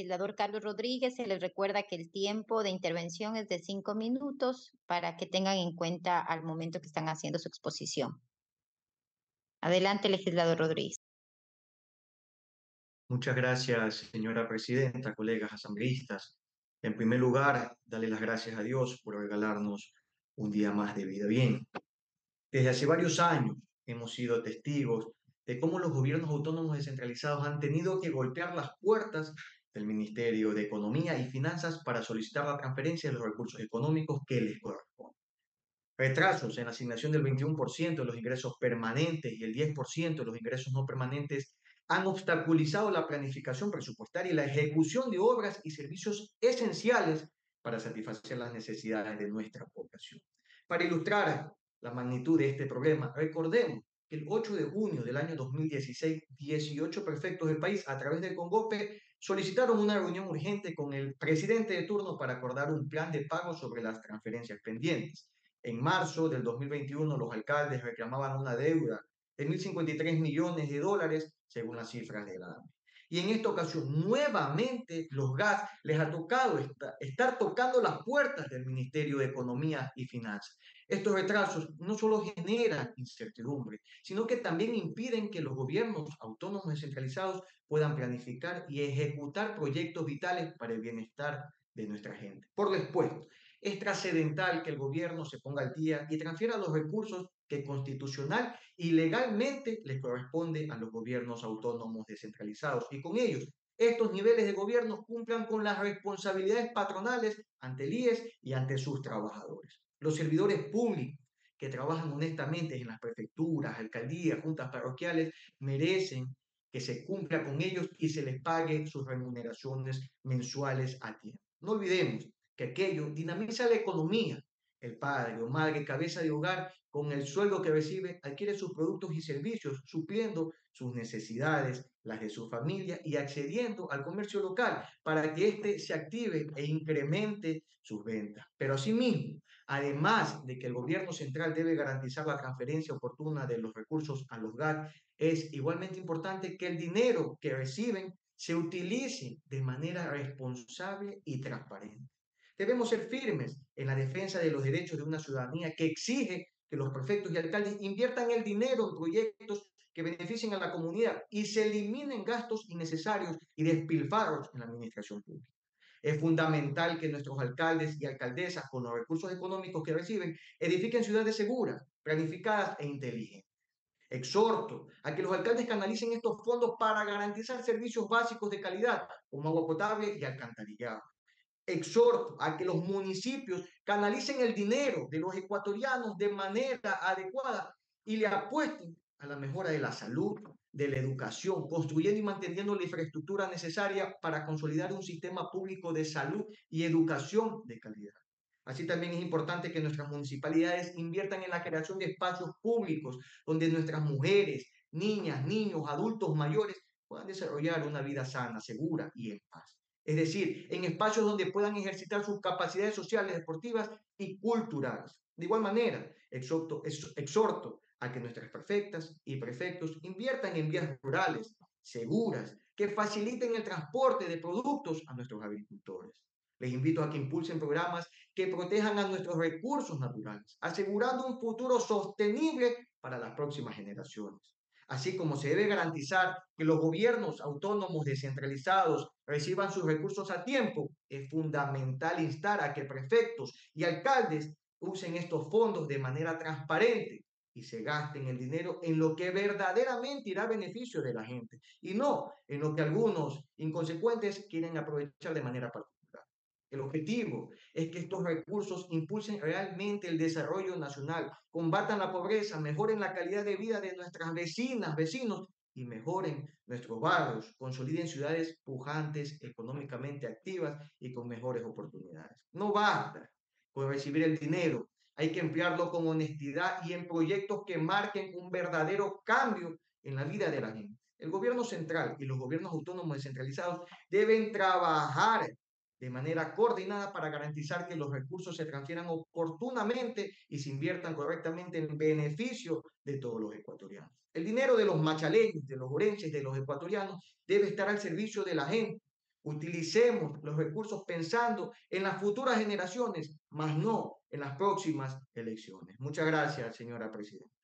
legislador Carlos Rodríguez. Se les recuerda que el tiempo de intervención es de 5 minutos para que tengan en cuenta al momento que están haciendo su exposición. Adelante, legislador Rodríguez. Muchas gracias, señora presidenta, colegas asambleístas. En primer lugar, darle las gracias a Dios por regalarnos un día más de vida. Bien, desde hace varios años hemos sido testigos de cómo los gobiernos autónomos descentralizados han tenido que golpear las puertas del Ministerio de Economía y Finanzas para solicitar la transferencia de los recursos económicos que les corresponden. Retrasos en la asignación del 21% de los ingresos permanentes y el 10% de los ingresos no permanentes han obstaculizado la planificación presupuestaria y la ejecución de obras y servicios esenciales para satisfacer las necesidades de nuestra población. Para ilustrar la magnitud de este problema, recordemos que el 8 de junio del año 2016, 18 prefectos del país, a través del CONGOPE, solicitaron una reunión urgente con el presidente de turno para acordar un plan de pago sobre las transferencias pendientes. En marzo del 2021, los alcaldes reclamaban una deuda de 1.053 millones de dólares, según las cifras de la AME. Y en esta ocasión, nuevamente, los GAS les ha tocado estar tocando las puertas del Ministerio de Economía y Finanzas. Estos retrasos no solo generan incertidumbre, sino que también impiden que los gobiernos autónomos descentralizados puedan planificar y ejecutar proyectos vitales para el bienestar de nuestra gente. Por lo expuesto, es trascendental que el gobierno se ponga al día y transfiera los recursos que constitucional y legalmente les corresponde a los gobiernos autónomos descentralizados. Y con ellos, estos niveles de gobierno cumplan con las responsabilidades patronales ante el IES y ante sus trabajadores. Los servidores públicos que trabajan honestamente en las prefecturas, alcaldías, juntas parroquiales, merecen que se cumpla con ellos y se les pague sus remuneraciones mensuales a tiempo. No olvidemos que aquello dinamiza la economía. El padre o madre cabeza de hogar, con el sueldo que recibe, adquiere sus productos y servicios, supliendo sus necesidades, las de su familia y accediendo al comercio local para que éste se active e incremente sus ventas. Pero asimismo, además de que el gobierno central debe garantizar la transferencia oportuna de los recursos a los GAT, es igualmente importante que el dinero que reciben se utilice de manera responsable y transparente. Debemos ser firmes en la defensa de los derechos de una ciudadanía que exige que los prefectos y alcaldes inviertan el dinero en proyectos que beneficien a la comunidad y se eliminen gastos innecesarios y despilfarros en la administración pública. Es fundamental que nuestros alcaldes y alcaldesas, con los recursos económicos que reciben, edifiquen ciudades seguras, planificadas e inteligentes. Exhorto a que los alcaldes canalicen estos fondos para garantizar servicios básicos de calidad, como agua potable y alcantarillado. Exhorto a que los municipios canalicen el dinero de los ecuatorianos de manera adecuada y le apuesten a la mejora de la salud, de la educación, construyendo y manteniendo la infraestructura necesaria para consolidar un sistema público de salud y educación de calidad. Así también es importante que nuestras municipalidades inviertan en la creación de espacios públicos donde nuestras mujeres, niñas, niños, adultos mayores puedan desarrollar una vida sana, segura y en paz. Es decir, en espacios donde puedan ejercitar sus capacidades sociales, deportivas y culturales. De igual manera, exhorto a que nuestras prefectas y prefectos inviertan en vías rurales, seguras, que faciliten el transporte de productos a nuestros agricultores. Les invito a que impulsen programas que protejan a nuestros recursos naturales, asegurando un futuro sostenible para las próximas generaciones. Así como se debe garantizar que los gobiernos autónomos descentralizados reciban sus recursos a tiempo, es fundamental instar a que prefectos y alcaldes usen estos fondos de manera transparente y se gasten el dinero en lo que verdaderamente irá a beneficio de la gente y no en lo que algunos inconsecuentes quieren aprovechar de manera particular. El objetivo es que estos recursos impulsen realmente el desarrollo nacional, combatan la pobreza, mejoren la calidad de vida de nuestras vecinas, vecinos y mejoren nuestros barrios, consoliden ciudades pujantes, económicamente activas y con mejores oportunidades. No basta con recibir el dinero, hay que emplearlo con honestidad y en proyectos que marquen un verdadero cambio en la vida de la gente. El gobierno central y los gobiernos autónomos descentralizados deben trabajar de manera coordinada para garantizar que los recursos se transfieran oportunamente y se inviertan correctamente en beneficio de todos los ecuatorianos. El dinero de los machaleños, de los orenses, de los ecuatorianos debe estar al servicio de la gente, Utilicemos los recursos pensando en las futuras generaciones, más no en las próximas elecciones. Muchas gracias, señora presidenta.